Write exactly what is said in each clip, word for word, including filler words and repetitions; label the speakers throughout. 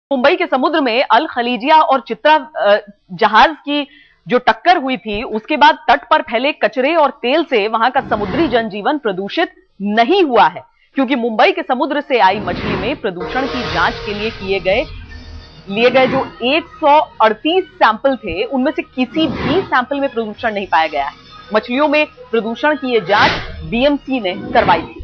Speaker 1: मुंबई के समुद्र में अल खलीजिया और चित्रा जहाज की जो टक्कर हुई थी, उसके बाद तट पर फैले कचरे और तेल से वहां का समुद्री जनजीवन प्रदूषित नहीं हुआ है, क्योंकि मुंबई के समुद्र से आई मछली में प्रदूषण की जांच के लिए किए गए लिए गए जो एक सौ अड़तीस सैंपल थे, उनमें से किसी भी सैंपल में प्रदूषण नहीं पाया गया है। मछलियों में प्रदूषण की यह जांच बीएमसी ने करवाई थी।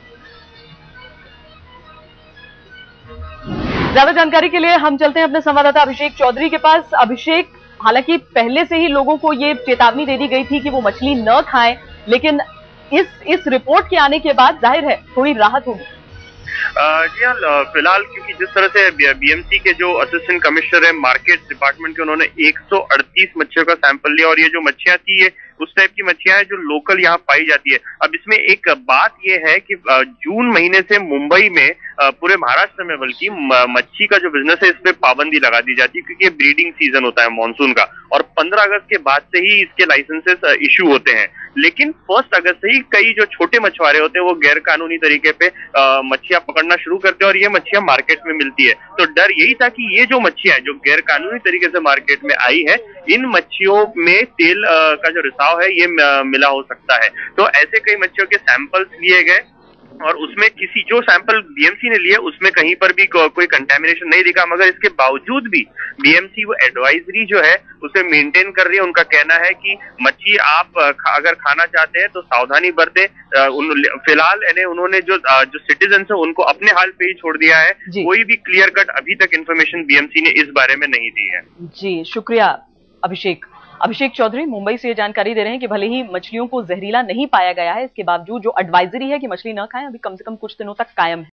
Speaker 1: ज्यादा जानकारी के लिए हम चलते हैं अपने संवाददाता अभिषेक चौधरी के पास। अभिषेक, हालांकि पहले से ही लोगों को ये चेतावनी दे दी गई थी कि वो मछली न खाएं, लेकिन इस इस रिपोर्ट के आने के बाद जाहिर है थोड़ी राहत होगी।
Speaker 2: जी हाँ, फिलहाल क्योंकि जिस तरह से बीएमसी के जो असिस्टेंट कमिश्नर है मार्केट डिपार्टमेंट के, उन्होंने एक सौ अड़तीस मच्छियों का सैंपल लिया और ये जो मच्छियां थी ये उस टाइप की मच्छियां हैं जो लोकल यहाँ पाई जाती है। अब इसमें एक बात ये है कि जून महीने से मुंबई में, पूरे महाराष्ट्र में बल्कि, मच्छी का जो बिजनेस है इस पे पाबंदी लगा दी जाती है, क्योंकि ये ब्रीडिंग सीजन होता है मॉनसून का और पंद्रह अगस्त के बाद से ही इसके लाइसेंसेस इशू होते हैं। लेकिन फर्स्ट अगस्त से ही कई जो छोटे मछुआरे होते हैं वो गैर कानूनी तरीके पे मच्छियां पकड़ना शुरू करते हैं और ये मच्छियां मार्केट में मिलती है। तो डर यही था कि ये जो मच्छियां जो गैर कानूनी तरीके से मार्केट में आई है, इन मच्छियों में तेल का जो रिसाव है ये मिला हो सकता है। तो ऐसे कई मच्छियों के सैंपल्स लिए गए और उसमें किसी जो सैंपल बीएमसी ने लिए उसमें कहीं पर भी को, कोई कंटेमिनेशन नहीं दिखा, मगर इसके बावजूद भी बीएमसी वो एडवाइजरी जो है उसे मेंटेन कर रही है। उनका कहना है कि मच्छी आप अगर खाना चाहते हैं तो सावधानी बरतें। फिलहाल यानी उन्होंने जो जो सिटीजन है उनको अपने हाल पे ही छोड़ दिया है। कोई भी क्लियर कट अभी तक इन्फॉर्मेशन बीएमसी ने इस बारे में नहीं दी है।
Speaker 1: जी शुक्रिया अभिषेक। अभिषेक चौधरी मुंबई से जानकारी दे रहे हैं कि भले ही मछलियों को जहरीला नहीं पाया गया है, इसके बावजूद जो एडवाइजरी है कि मछली न खाएं, अभी कम से कम कुछ दिनों तक कायम है।